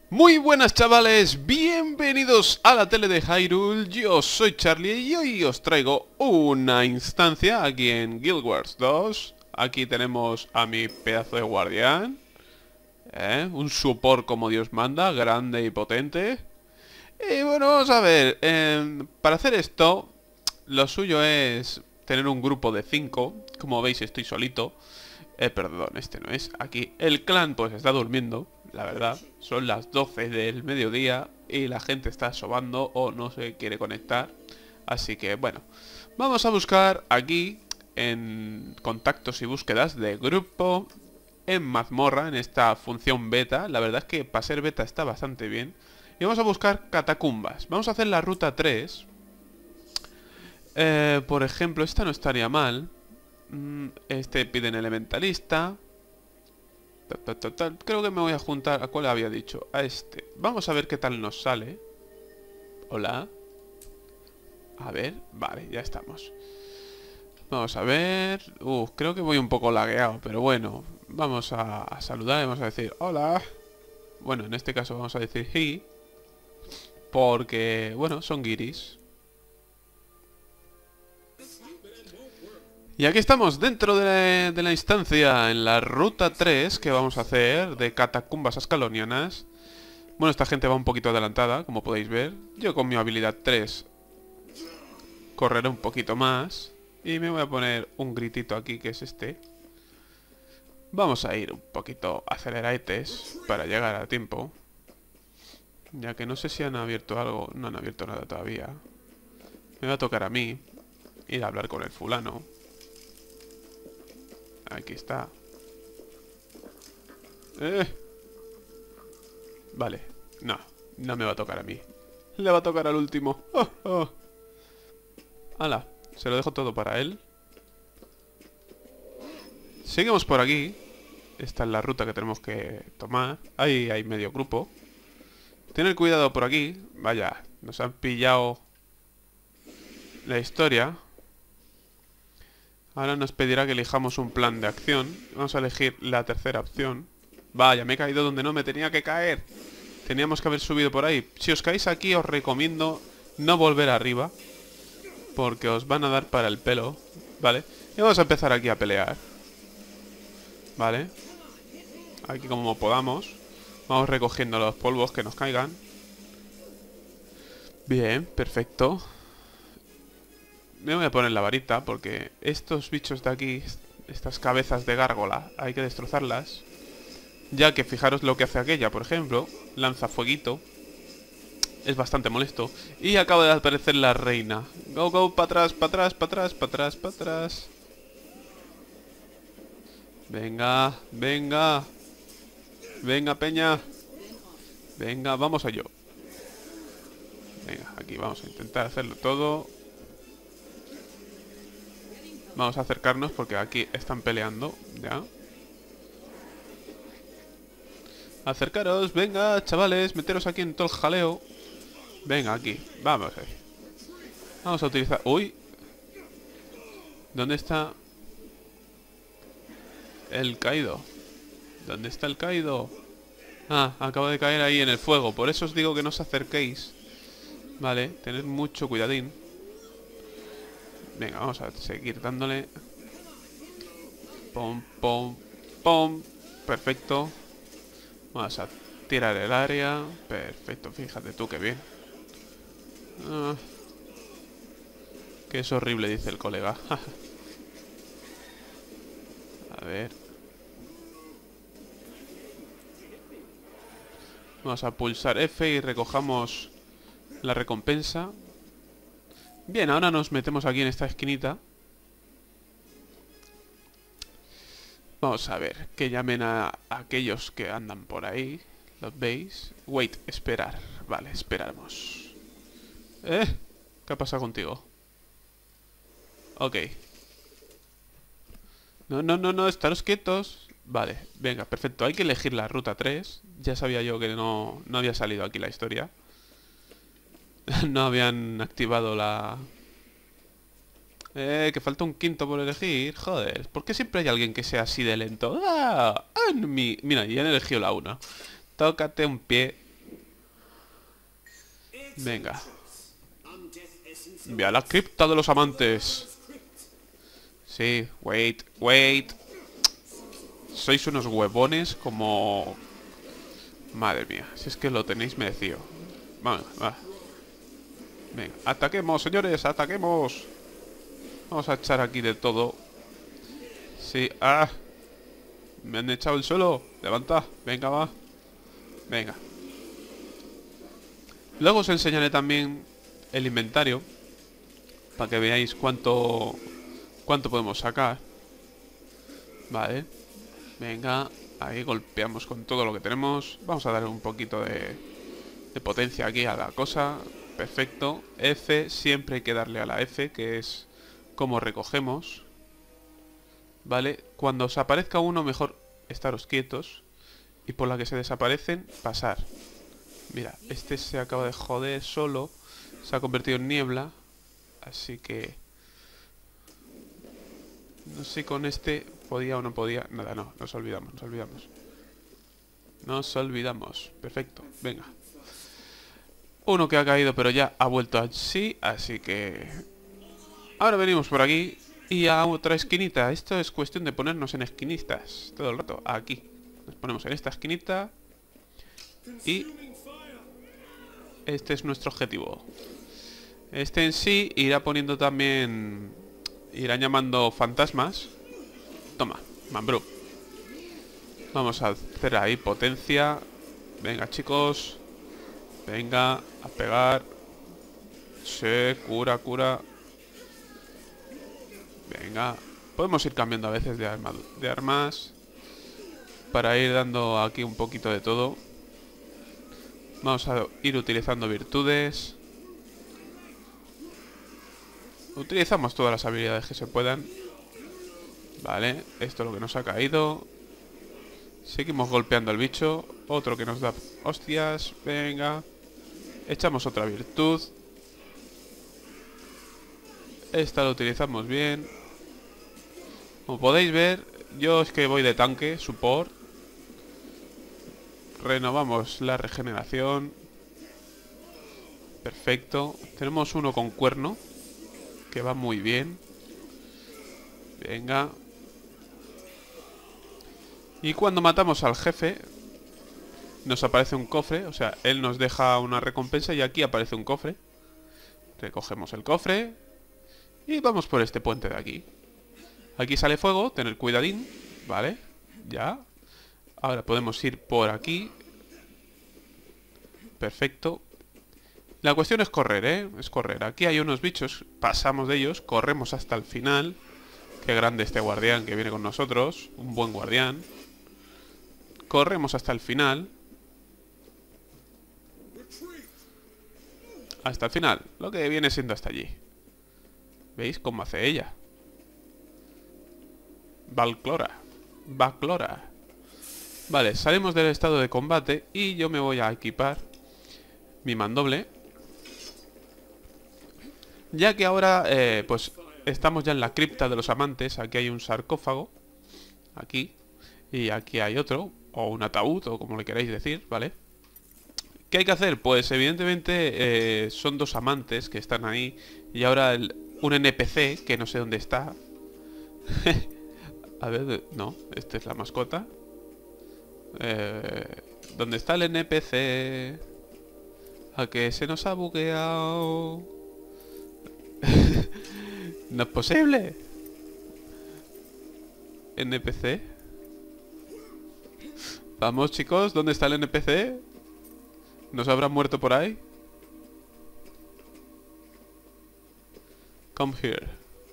Muy buenas chavales, bienvenidos a la tele de Hyrule, yo soy Charlie y hoy os traigo una instancia aquí en Guild Wars 2. Aquí tenemos a mi pedazo de guardián, un support como Dios manda, grande y potente. Y bueno, vamos a ver, para hacer esto, lo suyo es tener un grupo de 5. Como veis estoy solito. Perdón, este no es. Aquí el clan pues está durmiendo, la verdad. Son las 12 del mediodía y la gente está sobando o no se quiere conectar. Así que bueno, vamos a buscar aquí en contactos y búsquedas de grupo en mazmorra, en esta función beta. La verdad es que para ser beta está bastante bien. Y vamos a buscar catacumbas. Vamos a hacer la ruta 3. Por ejemplo, esta no estaría mal. Este piden elementalista. Creo que me voy a juntar. ¿A cuál había dicho? A este. Vamos a ver qué tal nos sale. Hola. A ver. Vale, ya estamos. Vamos a ver. Creo que voy un poco lagueado, pero bueno. Vamos a saludar y vamos a decir hola. Bueno, en este caso vamos a decir he. Porque, bueno, son guiris. Y aquí estamos, dentro de la instancia, en la ruta 3 que vamos a hacer de catacumbas ascalonianas. Bueno, esta gente va un poquito adelantada, como podéis ver. Yo con mi habilidad 3 correré un poquito más. Y me voy a poner un gritito aquí, que es este. Vamos a ir un poquito acelerates para llegar a tiempo. Ya que no sé si han abierto algo. No han abierto nada todavía. Me va a tocar a mí ir a hablar con el fulano. Aquí está. Vale. No, no me va a tocar a mí. Le va a tocar al último. ¡Oh, oh! ¡Hala! Se lo dejo todo para él. Seguimos por aquí. Esta es la ruta que tenemos que tomar. Ahí hay medio grupo. Tened cuidado por aquí. Vaya, nos han pillado la historia. Ahora nos pedirá que elijamos un plan de acción. Vamos a elegir la tercera opción. Vaya, me he caído donde no me tenía que caer. Teníamos que haber subido por ahí. Si os caéis aquí os recomiendo no volver arriba, porque os van a dar para el pelo. Vale, y vamos a empezar aquí a pelear. Vale. Aquí como podamos. Vamos recogiendo los polvos que nos caigan. Bien, perfecto. Me voy a poner la varita porque estos bichos de aquí, estas cabezas de gárgola, hay que destrozarlas. Ya que fijaros lo que hace aquella, por ejemplo, lanza fueguito. Es bastante molesto. Y acaba de aparecer la reina. Go, go, para atrás, para atrás, para atrás, para atrás, para atrás. Venga, venga. Venga, peña. Venga, vamos a ello. Venga, aquí vamos a intentar hacerlo todo. Vamos a acercarnos porque aquí están peleando, ya. Acercaros, venga, chavales, meteros aquí en todo el jaleo. Venga, aquí, vamos ahí. Vamos a utilizar... ¡Uy! ¿Dónde está el caído? ¿Dónde está el caído? Ah, acaba de caer ahí en el fuego. Por eso os digo que no os acerquéis. Vale, tened mucho cuidadín. Venga, vamos a seguir dándole. Pom, pom, pom. Perfecto. Vamos a tirar el área. Perfecto, fíjate tú qué bien. Que es horrible, dice el colega. A ver. Vamos a pulsar F y recojamos la recompensa. Bien, ahora nos metemos aquí en esta esquinita. Vamos a ver, que llamen a aquellos que andan por ahí. ¿Los veis? Wait, esperar. Vale, esperamos. ¿Qué ha pasado contigo? Ok. No, no, no, no, estaros quietos. Vale, venga, perfecto. Hay que elegir la ruta 3. Ya sabía yo que no había salido aquí la historia. No habían activado la... que falta un quinto por elegir. Joder, ¿por qué siempre hay alguien que sea así de lento? Mira, ya han elegido la 1. Tócate un pie. Venga. Ve a la cripta de los amantes. Sí, wait. Sois unos huevones como... Madre mía, si es que lo tenéis merecido. Va. Venga, ataquemos, señores, ataquemos. Vamos a echar aquí de todo. Sí, me han echado el suelo. Levanta, venga, va. Venga. Luego os enseñaré también el inventario, para que veáis cuánto podemos sacar. Vale. Venga, ahí golpeamos con todo lo que tenemos. Vamos a darle un poquito de potencia aquí a la cosa. Perfecto. F, siempre hay que darle a la F, que es como recogemos. Vale, cuando os aparezca uno, mejor estaros quietos. Y por la que se desaparecen, pasar. Mira, este se acaba de joder solo. Se ha convertido en niebla. Así que... no sé con este podía o no podía. Nada, no, nos olvidamos. Nos olvidamos. Perfecto, venga. Uno que ha caído pero ya ha vuelto así. Así que... ahora venimos por aquí. Y a otra esquinita. Esto es cuestión de ponernos en esquinistas todo el rato. Aquí. Nos ponemos en esta esquinita. Y... este es nuestro objetivo. Este en sí irá poniendo también... irán llamando fantasmas. Toma, Mambrú. Vamos a hacer ahí potencia. Venga, chicos. Venga, a pegar. Sí, cura. Venga. Podemos ir cambiando a veces de armas. Para ir dando aquí un poquito de todo. Vamos a ir utilizando virtudes. Utilizamos todas las habilidades que se puedan. Vale, esto es lo que nos ha caído. Seguimos golpeando al bicho. Otro que nos da hostias. Venga. Echamos otra virtud. Esta la utilizamos bien. Como podéis ver, yo es que voy de tanque, support. Renovamos la regeneración. Perfecto. Tenemos uno con cuerno, que va muy bien. Venga. Y cuando matamos al jefe, nos aparece un cofre. O sea, él nos deja una recompensa y aquí aparece un cofre. Recogemos el cofre y vamos por este puente de aquí. Aquí sale fuego, tener cuidadín. Vale, ya. Ahora podemos ir por aquí. Perfecto. La cuestión es correr, ¿eh? Es correr. Aquí hay unos bichos, pasamos de ellos, corremos hasta el final. Qué grande este guardián que viene con nosotros. Un buen guardián. Corremos hasta el final. Hasta el final. Lo que viene siendo hasta allí. ¿Veis cómo hace ella? Valclora. Vale, salimos del estado de combate y yo me voy a equipar mi mandoble. Ya que ahora, pues, estamos ya en la cripta de los amantes. Aquí hay un sarcófago. Aquí. Y aquí hay otro. O un ataúd, o como le queráis decir, ¿vale? ¿Qué hay que hacer? Pues evidentemente son dos amantes que están ahí. Y ahora un NPC, que no sé dónde está. A ver, no, esta es la mascota. ¿Dónde está el NPC? ¿A que se nos ha bugueado? No es posible. NPC. Vamos, chicos, ¿dónde está el NPC? ¿Nos habrán muerto por ahí? Come here.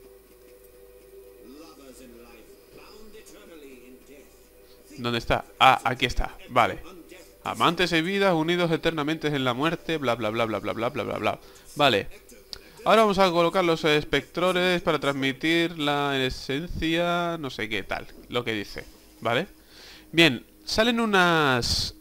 ¿Dónde está? Ah, aquí está, vale. Amantes y vida unidos eternamente en la muerte. Bla bla bla bla bla bla bla bla bla. Vale. Ahora vamos a colocar los espectrores para transmitir la esencia. No sé qué tal, lo que dice. ¿Vale? Bien, salen unas...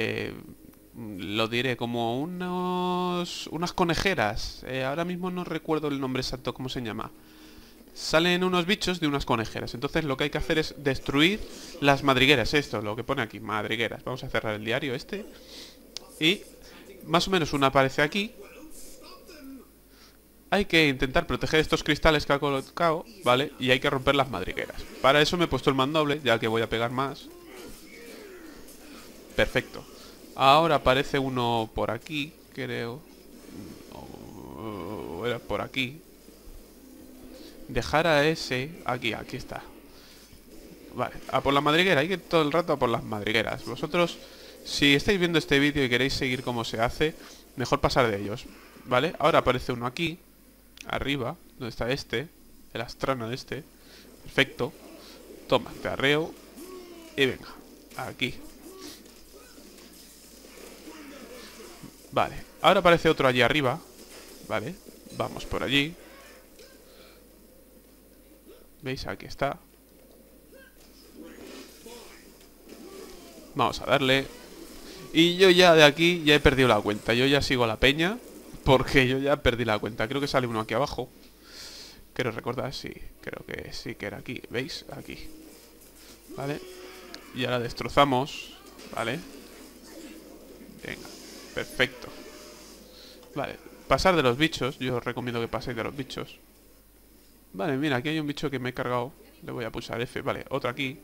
lo diré, como unas conejeras. Ahora mismo no recuerdo el nombre exacto, cómo se llama. Salen unos bichos de unas conejeras. Entonces lo que hay que hacer es destruir las madrigueras. Esto, lo que pone aquí, madrigueras. Vamos a cerrar el diario este. Y más o menos una aparece aquí. hay que intentar proteger estos cristales que ha colocado, ¿vale? Y hay que romper las madrigueras. Para eso me he puesto el mandoble, ya que voy a pegar más. Perfecto. Ahora aparece uno por aquí, creo. O era por aquí. Dejar a ese... Aquí está. Vale, a por la madriguera. Hay que ir todo el rato a por las madrigueras. Vosotros, si estáis viendo este vídeo y queréis seguir cómo se hace, mejor pasar de ellos. ¿Vale? Ahora aparece uno aquí. Arriba, donde está este. El astrano de este. Perfecto. Toma, te arreo. Y venga, aquí. Vale, ahora aparece otro allí arriba. Vale, vamos por allí. ¿Veis? Aquí está. Vamos a darle. Y yo ya de aquí ya he perdido la cuenta. Yo ya sigo a la peña, porque yo ya perdí la cuenta. Creo que sale uno aquí abajo. Quiero recordar, sí. Creo que sí que era aquí. ¿Veis? Aquí. Vale. Y ahora destrozamos. Vale. Venga. Perfecto. Vale. Pasar de los bichos. Yo os recomiendo que paséis de los bichos. Vale, mira, aquí hay un bicho que me he cargado. Le voy a pulsar F. Vale, otro aquí.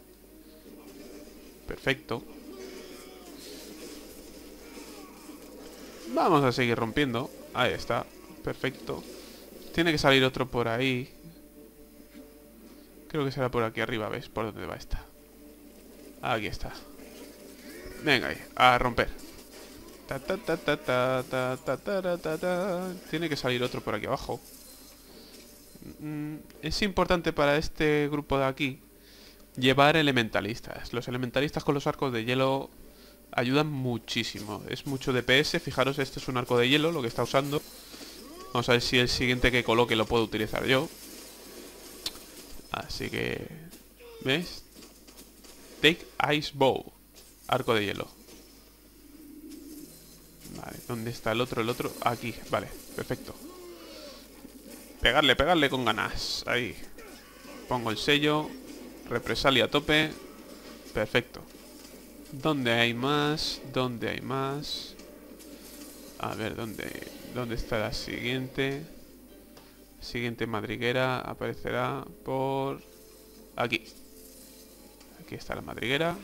Perfecto. Vamos a seguir rompiendo. Ahí está. Perfecto. Tiene que salir otro por ahí. Creo que será por aquí arriba, ¿ves? ¿Por dónde va esta? Aquí está. Venga ahí, a romper. Tiene que salir otro por aquí abajo. Es importante para este grupo de aquí llevar elementalistas. Los elementalistas con los arcos de hielo ayudan muchísimo. Es mucho DPS. Fijaros, este es un arco de hielo, lo que está usando. Vamos a ver si el siguiente que coloque lo puedo utilizar yo. Así que... ¿ves? Take Ice Bow. Arco de hielo. Vale, ¿dónde está el otro? El otro, aquí, vale, perfecto. Pegarle, pegarle con ganas. Ahí. Pongo el sello. Represalia a tope. Perfecto. ¿Dónde hay más? ¿Dónde hay más? A ver, ¿dónde está la siguiente? Siguiente madriguera aparecerá por... aquí. Aquí está la madriguera.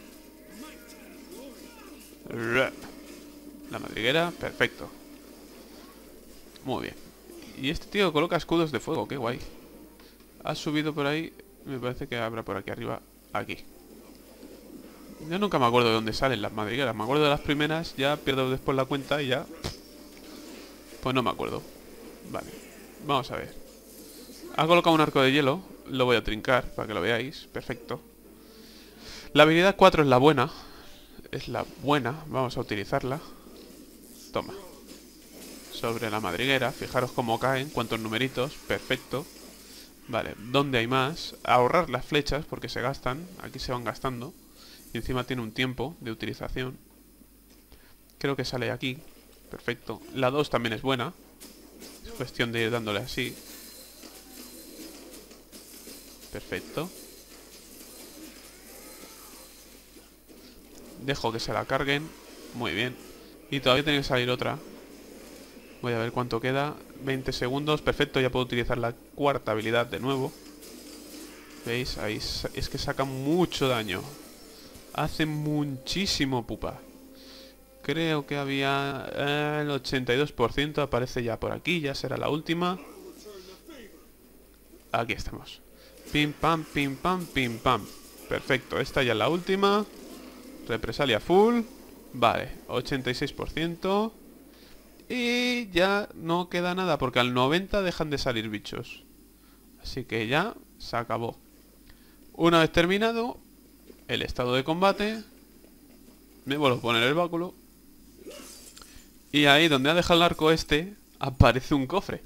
La madriguera, perfecto. Muy bien. Y este tío coloca escudos de fuego, qué guay. Ha subido por ahí. Me parece que habrá por aquí arriba. Aquí. Yo nunca me acuerdo de dónde salen las madrigueras. Me acuerdo de las primeras, ya pierdo después la cuenta y ya... pues no me acuerdo. Vale, vamos a ver. Ha colocado un arco de hielo. Lo voy a trincar para que lo veáis. Perfecto. La habilidad 4 es la buena. Es la buena. Vamos a utilizarla. Toma. Sobre la madriguera. Fijaros cómo caen. Cuántos numeritos. Perfecto. Vale. ¿Dónde hay más? Ahorrar las flechas porque se gastan. Aquí se van gastando. Y encima tiene un tiempo de utilización. Creo que sale aquí. Perfecto. La 2 también es buena. Es cuestión de ir dándole así. Perfecto. Dejo que se la carguen. Muy bien. Y todavía tiene que salir otra. Voy a ver cuánto queda. 20 segundos. Perfecto, ya puedo utilizar la cuarta habilidad de nuevo. ¿Veis? Ahí es que saca mucho daño. Hace muchísimo pupa. Creo que había... el 82% aparece ya por aquí. Ya será la última. Aquí estamos. Pim pam, pim pam, pim pam. Perfecto, esta ya es la última. Represalia full. Vale, 86%. Y ya no queda nada, porque al 90 dejan de salir bichos. Así que ya se acabó. Una vez terminado el estado de combate, me vuelvo a poner el báculo. Y ahí donde ha dejado el arco este, aparece un cofre.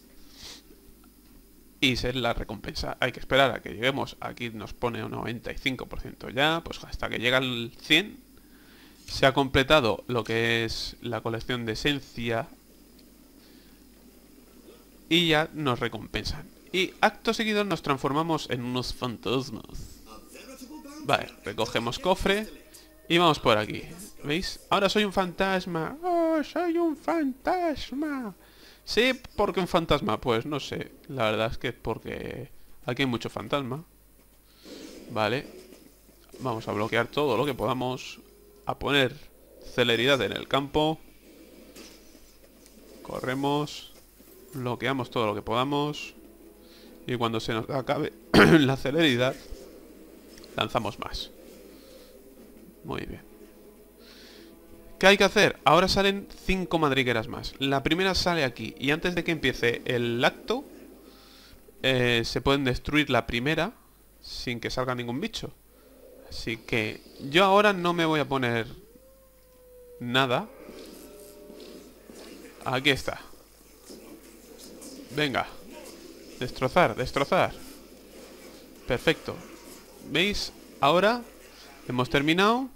Y ser la recompensa. Hay que esperar a que lleguemos. Aquí nos pone un 95% ya. Pues hasta que llega al 100. Se ha completado lo que es la colección de esencia. Y ya nos recompensan. Y acto seguido nos transformamos en unos fantasmas. Vale, recogemos cofre. Y vamos por aquí. ¿Veis? Ahora soy un fantasma. ¡Oh, soy un fantasma! Sí, porque un fantasma, pues no sé. La verdad es que es porque aquí hay mucho fantasma. Vale. Vamos a bloquear todo lo que podamos. A poner celeridad en el campo. Corremos. Bloqueamos todo lo que podamos. Y cuando se nos acabe la celeridad, lanzamos más. Muy bien. ¿Qué hay que hacer? Ahora salen 5 madrigueras más. La primera sale aquí. Y antes de que empiece el acto, se pueden destruir la primera sin que salga ningún bicho. Así que yo ahora no me voy a poner nada. Aquí está. Venga. Destrozar, destrozar. Perfecto. ¿Veis? Ahora hemos terminado.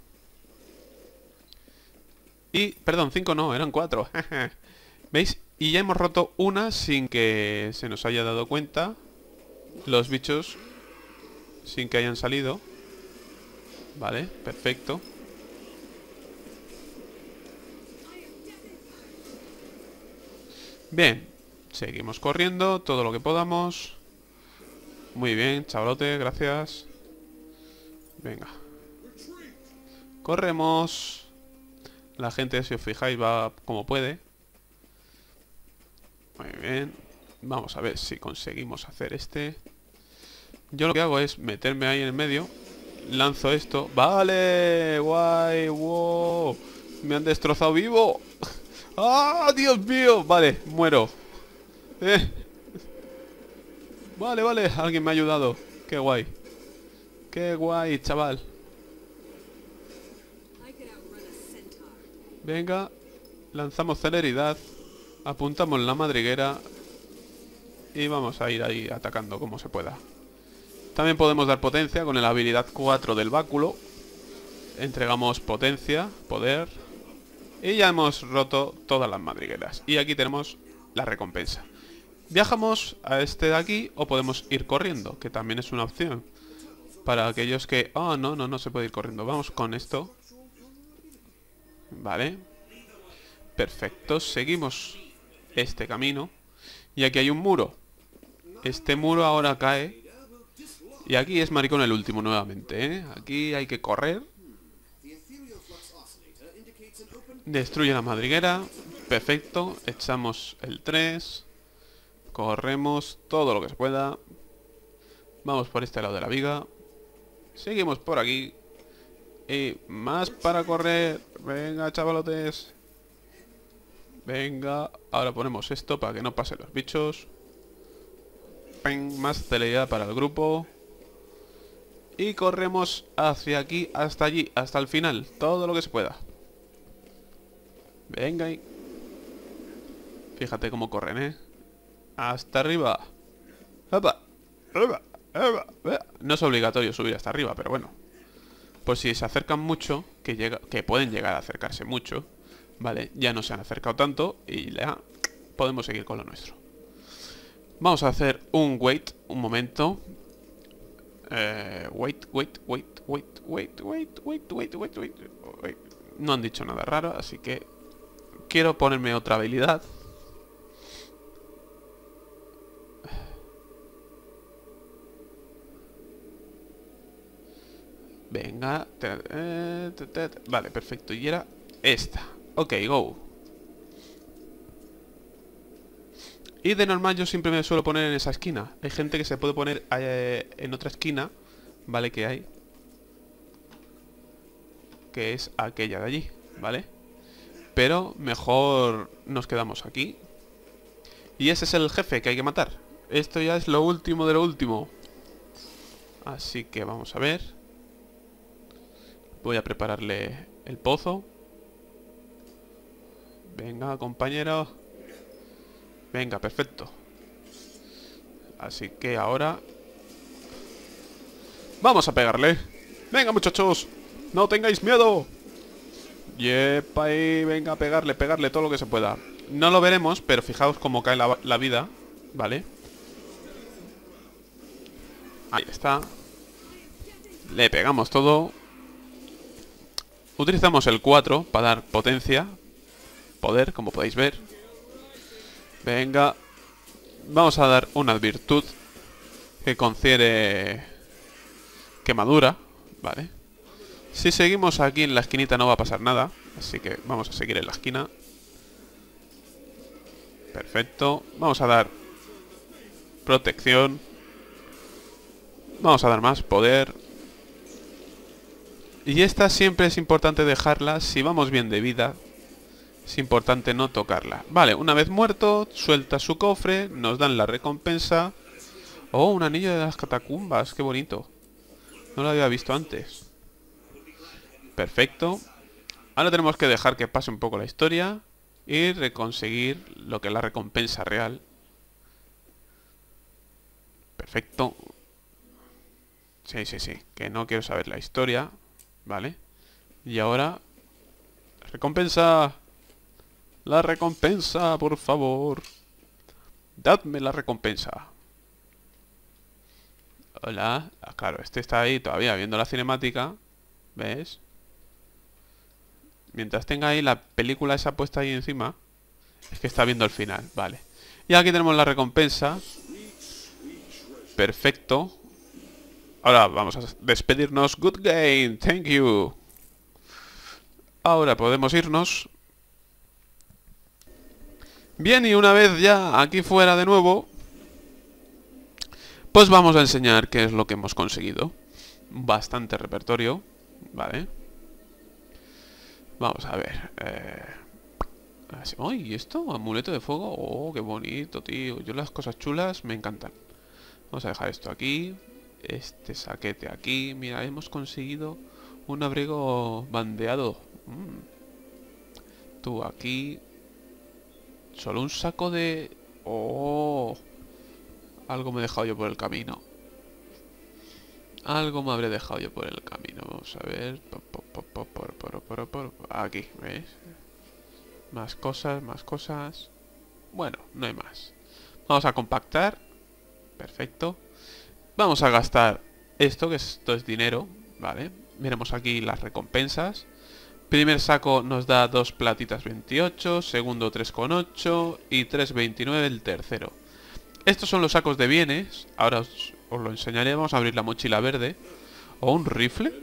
Y, perdón, 5 no, eran 4. ¿Veis? Y ya hemos roto una sin que se nos haya dado cuenta. Los bichos sin que hayan salido. Vale, perfecto. Bien, seguimos corriendo todo lo que podamos. Muy bien, chavalote, gracias. Venga. Corremos. La gente, si os fijáis, va como puede. Muy bien. Vamos a ver si conseguimos hacer este. Yo lo que hago es meterme ahí en el medio. Lanzo esto. ¡Vale! ¡Guay! ¡Wow! ¡Me han destrozado vivo! ¡Ah! ¡Dios mío! Vale, muero. Vale, vale. Alguien me ha ayudado. ¡Qué guay! ¡Qué guay, chaval! Venga. Lanzamos celeridad. Apuntamos la madriguera. Y vamos a ir ahí atacando como se pueda. También podemos dar potencia con la habilidad 4 del báculo. Entregamos potencia, poder. Y ya hemos roto todas las madrigueras. Y aquí tenemos la recompensa. Viajamos a este de aquí o podemos ir corriendo, que también es una opción. Para aquellos que... Oh, no se puede ir corriendo. Vamos con esto. Vale. Perfecto. Seguimos este camino. Y aquí hay un muro. Este muro ahora cae. Y aquí es maricón el último nuevamente, ¿eh? Aquí hay que correr. Destruye la madriguera. Perfecto. Echamos el 3. Corremos todo lo que se pueda. Vamos por este lado de la viga. Seguimos por aquí. Y más para correr. Venga, chavalotes. Venga. Ahora ponemos esto para que no pasen los bichos. ¡Ping! Más celeridad para el grupo. Y corremos hacia aquí, hasta allí, hasta el final. Todo lo que se pueda. Venga ahí. Fíjate cómo corren, ¿eh? Hasta arriba. ¡Opa! ¡Opa! ¡Opa! No es obligatorio subir hasta arriba, pero bueno. Pues si se acercan mucho, que pueden llegar a acercarse mucho, vale, ya no se han acercado tanto y ya podemos seguir con lo nuestro. Vamos a hacer un wait, un momento. Wait. No han dicho nada raro, así que quiero ponerme otra habilidad. Venga. Vale, perfecto. Y era esta. Ok, go. Y de normal yo siempre me suelo poner en esa esquina. Hay gente que se puede poner en otra esquina. Vale, que hay. Que es aquella de allí, ¿vale? Pero mejor nos quedamos aquí. Y ese es el jefe que hay que matar. Esto ya es lo último de lo último. Así que vamos a ver. Voy a prepararle el pozo. Venga, compañero. Venga, perfecto. Así que ahora... ¡vamos a pegarle! ¡Venga, muchachos! ¡No tengáis miedo! ¡Yepa! Venga, pegarle todo lo que se pueda. No lo veremos, pero fijaos cómo cae la vida. ¿Vale? Ahí está. Le pegamos todo. Utilizamos el 4 para dar potencia. Poder, como podéis ver. Venga. Vamos a dar una virtud que confiere quemadura. Vale. Si seguimos aquí en la esquinita no va a pasar nada. Así que vamos a seguir en la esquina. Perfecto. Vamos a dar protección. Vamos a dar más poder. Y esta siempre es importante dejarla. Si vamos bien de vida, es importante no tocarla. Vale, una vez muerto, suelta su cofre. Nos dan la recompensa. Oh, un anillo de las catacumbas. Qué bonito. No lo había visto antes. Perfecto. Ahora tenemos que dejar que pase un poco la historia y reconseguir lo que es la recompensa real. Perfecto. Sí, sí, sí. Que no quiero saber la historia. Vale. Y ahora... ¡recompensa! ¡La recompensa, por favor! ¡Dadme la recompensa! Hola. Ah, claro, este está ahí todavía viendo la cinemática. ¿Ves? Mientras tenga ahí la película esa puesta ahí encima, es que está viendo el final. Vale. Y aquí tenemos la recompensa. Perfecto. Ahora vamos a despedirnos. Good game. Thank you. Ahora podemos irnos. Bien, y una vez ya aquí fuera de nuevo, pues vamos a enseñar qué es lo que hemos conseguido. Bastante repertorio. Vale. Vamos a ver. ¡Ay! ¿Y esto? ¿Amuleto de fuego? ¡Oh, qué bonito, tío! Yo las cosas chulas me encantan. Vamos a dejar esto aquí. Este saquete aquí. Mira, hemos conseguido un abrigo bandeado. Tú aquí. Solo un saco de... ¡Oh! Algo me he dejado yo por el camino. Algo me habré dejado yo por el camino. Vamos a ver. Aquí, ¿ves? Más cosas, más cosas. Bueno, no hay más. Vamos a compactar. Perfecto. Vamos a gastar esto, que esto es dinero. Vale. Miremos aquí las recompensas. Primer saco nos da 2 platitas 28. Segundo 3,8. Y 3,29 el tercero. Estos son los sacos de bienes. Ahora os lo enseñaré. Vamos a abrir la mochila verde. ¿O un rifle?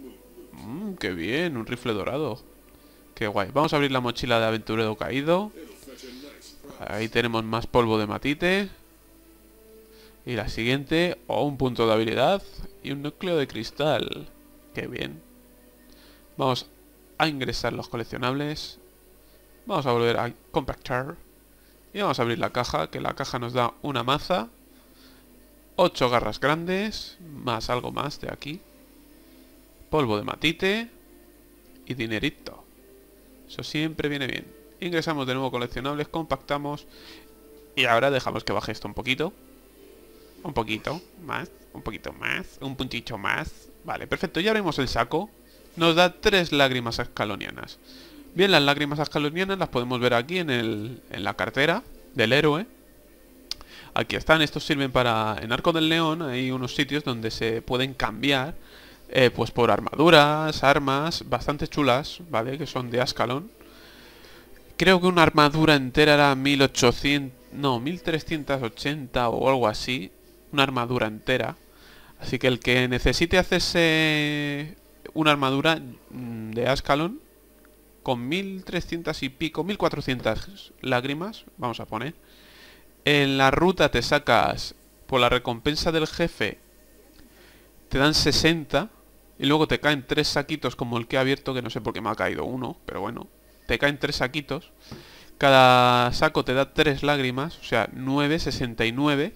Qué bien, un rifle dorado. Qué guay. Vamos a abrir la mochila de aventurero caído. Ahí tenemos más polvo de matite. Y la siguiente, un punto de habilidad y un núcleo de cristal. Qué bien. Vamos a ingresar los coleccionables. Vamos a volver a compactar. Y vamos a abrir la caja, que la caja nos da una maza, 8 garras grandes, más algo más de aquí, polvo de matite y dinerito. Eso siempre viene bien. Ingresamos de nuevo coleccionables, compactamos y ahora dejamos que baje esto un poquito. Un poquito más, un poquito más, un puntito más. Vale, perfecto. Ya abrimos el saco. Nos da 3 lágrimas ascalonianas. Bien, las lágrimas ascalonianas las podemos ver aquí en la cartera del héroe. Aquí están, estos sirven para... En Arco del León hay unos sitios donde se pueden cambiar pues por armaduras, armas bastante chulas, ¿vale? Que son de Ascalon. Creo que una armadura entera era 1800... No, 1380 o algo así. Una armadura entera. Así que el que necesite hacerse una armadura de Ascalon con 1300 y pico, 1400 lágrimas, vamos a poner. En la ruta te sacas, por la recompensa del jefe, te dan 60. Y luego te caen 3 saquitos como el que he abierto, que no sé por qué me ha caído uno, pero bueno. Te caen 3 saquitos. Cada saco te da 3 lágrimas, o sea, 9, 69.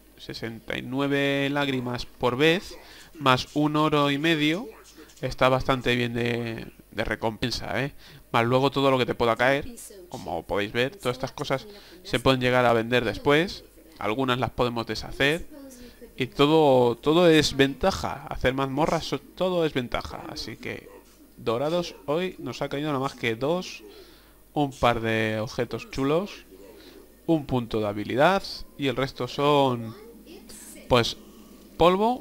69 lágrimas por vez, más 1 oro y medio. Está bastante bien de recompensa, ¿eh? Más luego todo lo que te pueda caer. Como podéis ver, todas estas cosas se pueden llegar a vender después. Algunas las podemos deshacer. Y todo es ventaja. Hacer mazmorras, todo es ventaja. Así que dorados hoy nos ha caído nada más que 2. Un par de objetos chulos. Un punto de habilidad. Y el resto son... pues polvo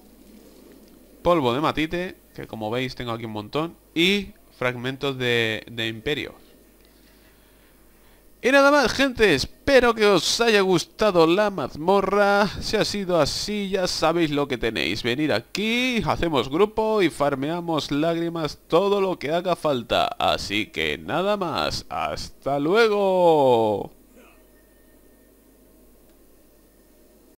de matite, que como veis tengo aquí un montón, y fragmentos de imperio. Y nada más, gente, espero que os haya gustado la mazmorra. Si ha sido así, ya sabéis lo que tenéis. Venir aquí, hacemos grupo y farmeamos lágrimas todo lo que haga falta. Así que nada más, ¡hasta luego!